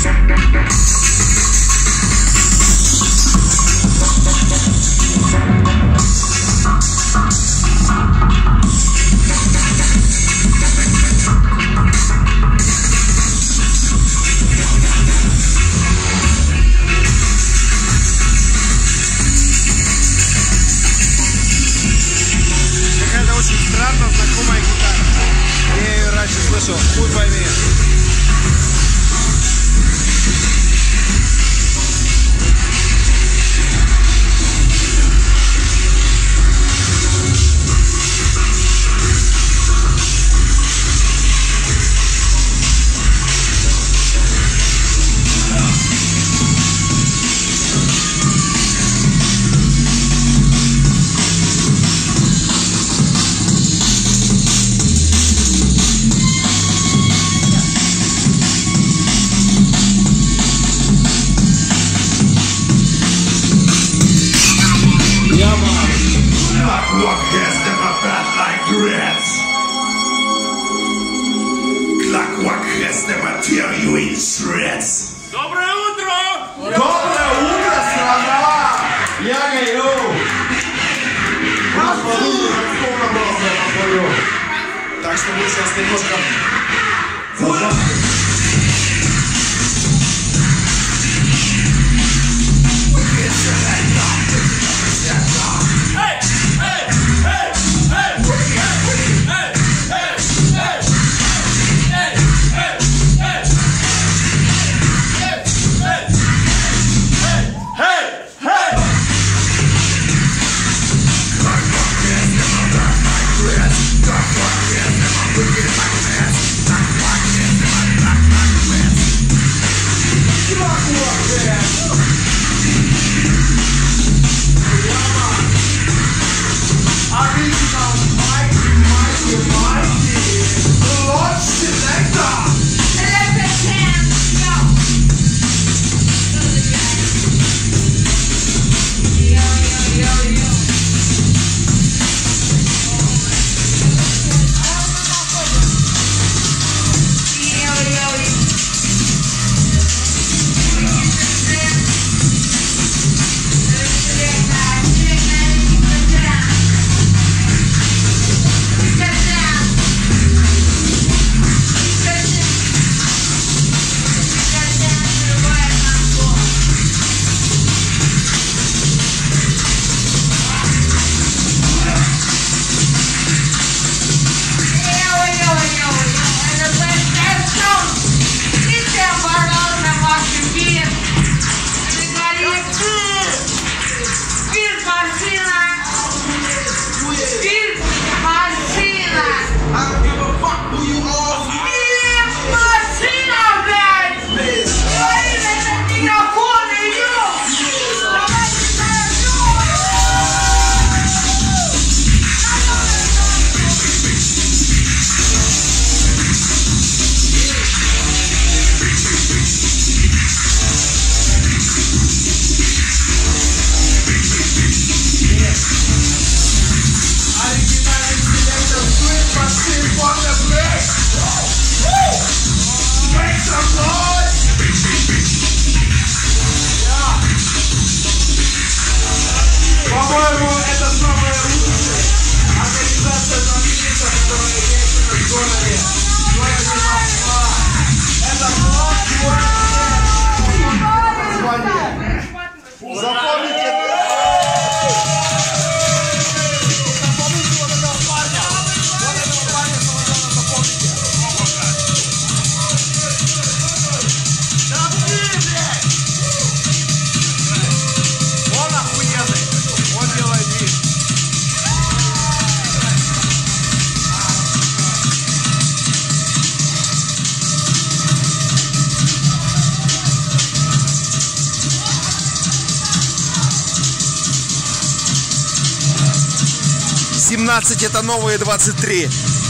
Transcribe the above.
Знакомая гитара. Я ее раньше слышал. Хуй пойми. Доброе утро! Доброе утро, страна! Я гаю! Так что мы сейчас немножко... По-моему, это самая лучшая организация на которая есть в городе. Это название. Запомните. Запомните вот этого парня. Вот этого парня самого запомните. Да блин, блядь! Он охуенный. Он делает вид. «17» — это новые 23.